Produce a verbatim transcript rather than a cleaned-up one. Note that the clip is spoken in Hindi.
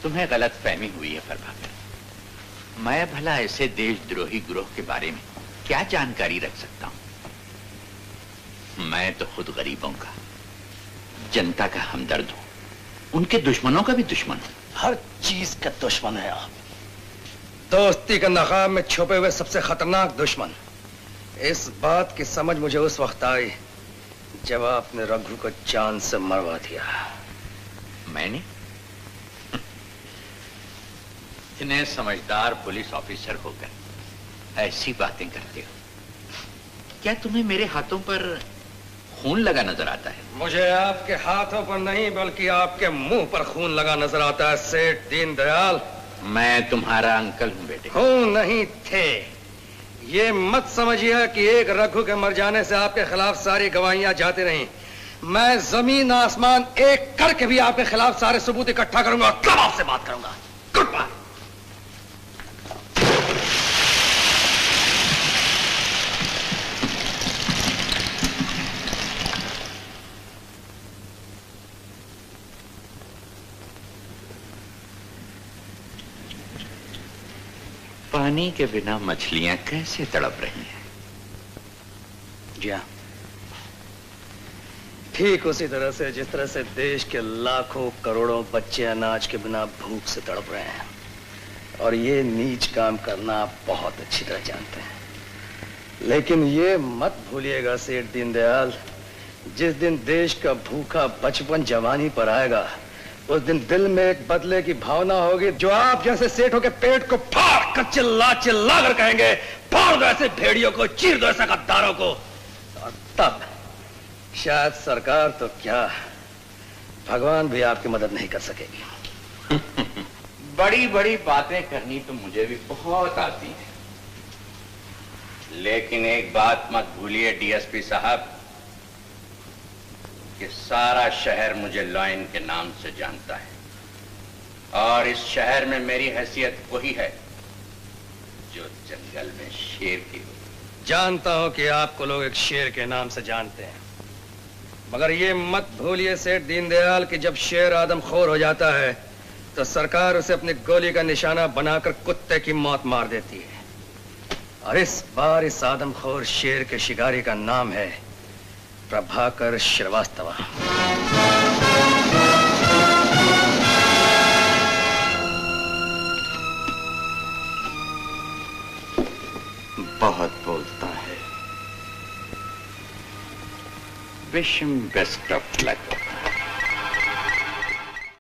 तुम्हें गलत फहमी हुई है प्रभाकर। मैं भला ऐसे देशद्रोही गिरोह के बारे में क्या जानकारी रख सकता हूं? मैं तो खुद गरीबों का, जनता का हमदर्द हूं, उनके दुश्मनों का भी दुश्मन हूं। हर चीज का दुश्मन है आप। दोस्ती के नकाब में छुपे हुए सबसे खतरनाक दुश्मन। इस बात की समझ मुझे उस वक्त आई जब आपने रघु को जान से मरवा दिया। मैंने? इतने समझदार पुलिस ऑफिसर होकर ऐसी बातें करते हो। क्या तुम्हें मेरे हाथों पर खून लगा नजर आता है? मुझे आपके हाथों पर नहीं बल्कि आपके मुंह पर खून लगा नजर आता है सेठ दीनदयाल। मैं तुम्हारा अंकल हूं बेटे। खून नहीं थे। ये मत समझिए कि एक रघु के मर जाने से आपके खिलाफ सारी गवाहियां जाती रहीं। मैं जमीन आसमान एक करके भी आपके खिलाफ सारे सबूत इकट्ठा करूंगा और तब आपसे बात करूंगा। Goodbye. पानी के बिना मछलियां कैसे तड़प रही हैं? जी हाँ, ठीक उसी तरह से जिस तरह से देश के लाखों करोड़ों बच्चे अनाज के बिना भूख से तड़प रहे हैं। और ये नीच काम करना आप बहुत अच्छी तरह जानते हैं। लेकिन ये मत भूलिएगा सेठ दीनदयाल, जिस दिन देश का भूखा बचपन जवानी पर आएगा उस दिन दिल में एक बदले की भावना होगी जो आप जैसे सेठों के पेट को फाड़ कर चिल्ला चिल्ला कर कहेंगे, फाड़ दो ऐसे भेड़ियों को, चीर दो ऐसे गद्दारों को। और तब शायद सरकार तो क्या, भगवान भी आपकी मदद नहीं कर सकेगी। बड़ी बड़ी बातें करनी तो मुझे भी बहुत आती है, लेकिन एक बात मत भूलिए डीएसपी साहब कि सारा शहर मुझे लॉयन के नाम से जानता है और इस शहर में मेरी हैसियत वही है जो जंगल में शेर की हो। जानता हूं कि आपको लोग एक शेर के नाम से जानते हैं, मगर ये मत भूलिए सेठ दीनदयाल कि जब शेर आदमखोर हो जाता है तो सरकार उसे अपनी गोली का निशाना बनाकर कुत्ते की मौत मार देती है। और इस बार इस आदमखोर शेर के शिकारी का नाम है प्रभाकर श्रीवास्तव। बहुत बोलता है। Wish him best of luck.